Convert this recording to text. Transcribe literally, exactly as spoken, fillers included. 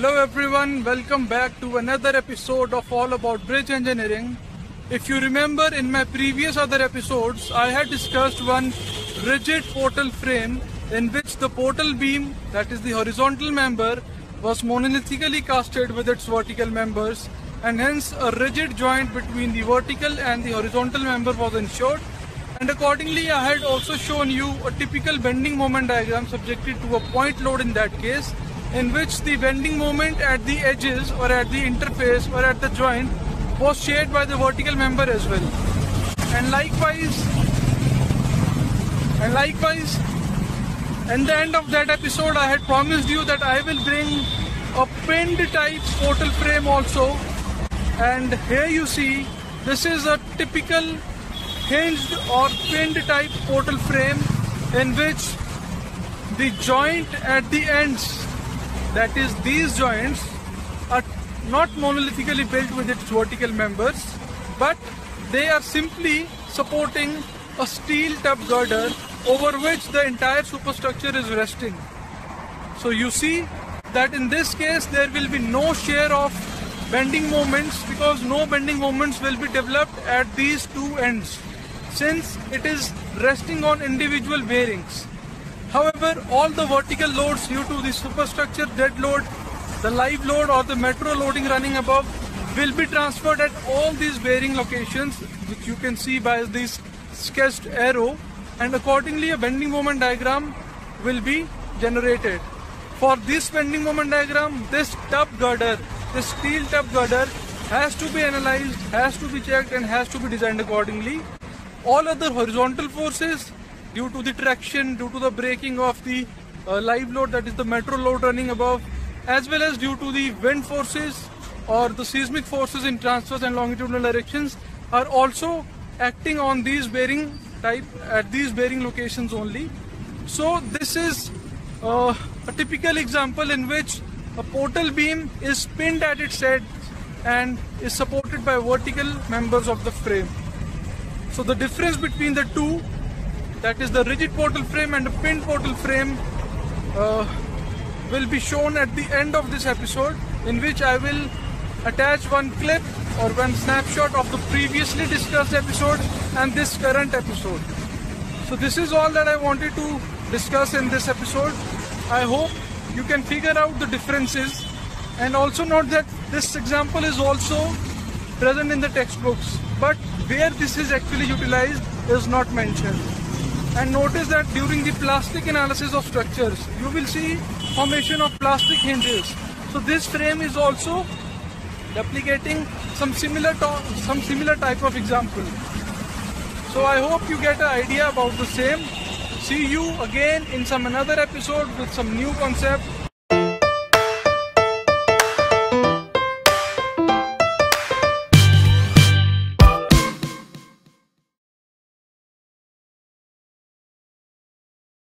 Hello everyone, welcome back to another episode of All About Bridge Engineering. If you remember, in my previous other episodes, I had discussed one rigid portal frame in which the portal beam, that is the horizontal member, was monolithically casted with its vertical members, and hence a rigid joint between the vertical and the horizontal member was ensured. And accordingly, I had also shown you a typical bending moment diagram subjected to a point load in that case, in which the bending moment at the edges or at the interface or at the joint was shared by the vertical member as well. And likewise, and likewise, in the end of that episode, I had promised you that I will bring a pinned type portal frame also. And here you see, this is a typical hinged or pinned type portal frame in which the joint at the ends, that is these joints, are not monolithically built with its vertical members, but they are simply supporting a steel tub girder over which the entire superstructure is resting. So you see that in this case there will be no share of bending moments, because no bending moments will be developed at these two ends, since it is resting on individual bearings. However, all the vertical loads due to the superstructure dead load, the live load or the metro loading running above will be transferred at all these bearing locations, which you can see by this sketched arrow, and accordingly a bending moment diagram will be generated. For this bending moment diagram, this tub girder, this steel tub girder has to be analyzed, has to be checked and has to be designed accordingly. All other horizontal forces due to the traction, due to the braking of the uh, live load, that is the metro load running above, as well as due to the wind forces or the seismic forces in transverse and longitudinal directions, are also acting on these bearing type at these bearing locations only. So this is uh, a typical example in which a portal beam is pinned at its head and is supported by vertical members of the frame. So the difference between the two, that is the rigid portal frame and the pinned portal frame, uh, will be shown at the end of this episode, in which I will attach one clip or one snapshot of the previously discussed episode and this current episode. So this is all that I wanted to discuss in this episode. I hope you can figure out the differences, and also note that this example is also present in the textbooks, but where this is actually utilized is not mentioned. And notice that during the plastic analysis of structures, you will see formation of plastic hinges. So this frame is also replicating some similar some similar type of example. So I hope you get an idea about the same. See you again in some another episode with some new concept.